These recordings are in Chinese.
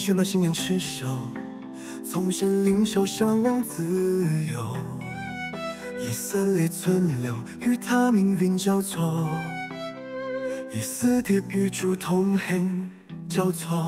选了信仰持守，从神领受向往自由。以色列存留，与他命运交错，以斯帖与主同行交错。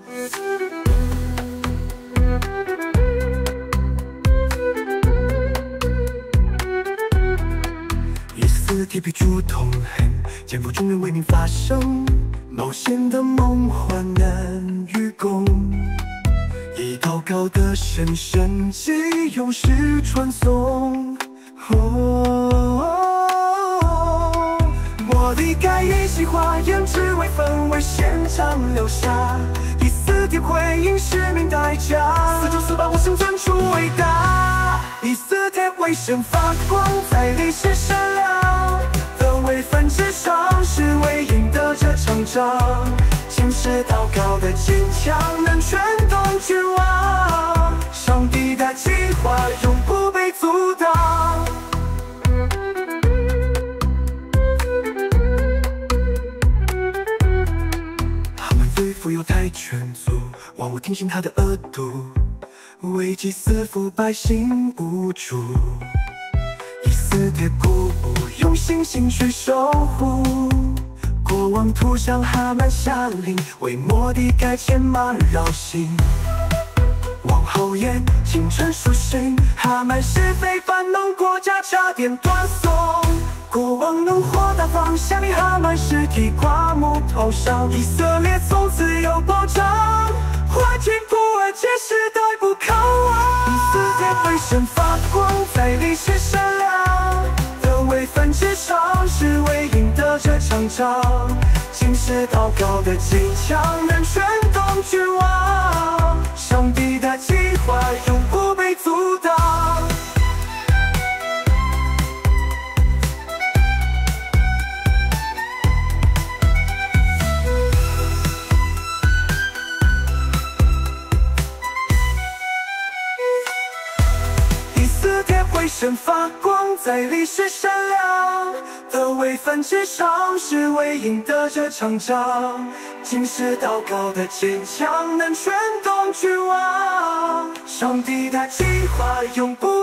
以斯帖与主同行，肩负众人为民发声，冒险的梦患难与共。以祷告的神圣迹，勇士传颂。摩利盖一席话言，只为分为现场留下。以斯帖回应使命代价，四周四方我生存出伟大。以斯帖为神发光，在历史闪亮的位分之上，是为赢得这场仗。今世祷告的坚强，能全动君王。上帝的计划永不被阻挡。他们对付犹太全族，万物听信他的恶毒，危机四伏，百姓无助。以斯帖鼓舞，用信心去守护。国王图上哈曼下令，为摩利盖牵马绕行。王后言，清晨苏醒，哈曼是非烦恼，国家差点断送。国王怒火大放，下令哈曼尸体挂木头上。以色列从此有保障，欢天普尔皆时代不靠忘。以斯帖为神发光，在历史闪亮的位分之上，是为赢得这场仗。今世祷告的坚强，能全动君王。上帝的计划永不被阻挡。以斯帖为神发光，在历史闪亮的位分之上，是为赢得这场仗。今世祷告的坚强，能全动君王。上帝的计划永不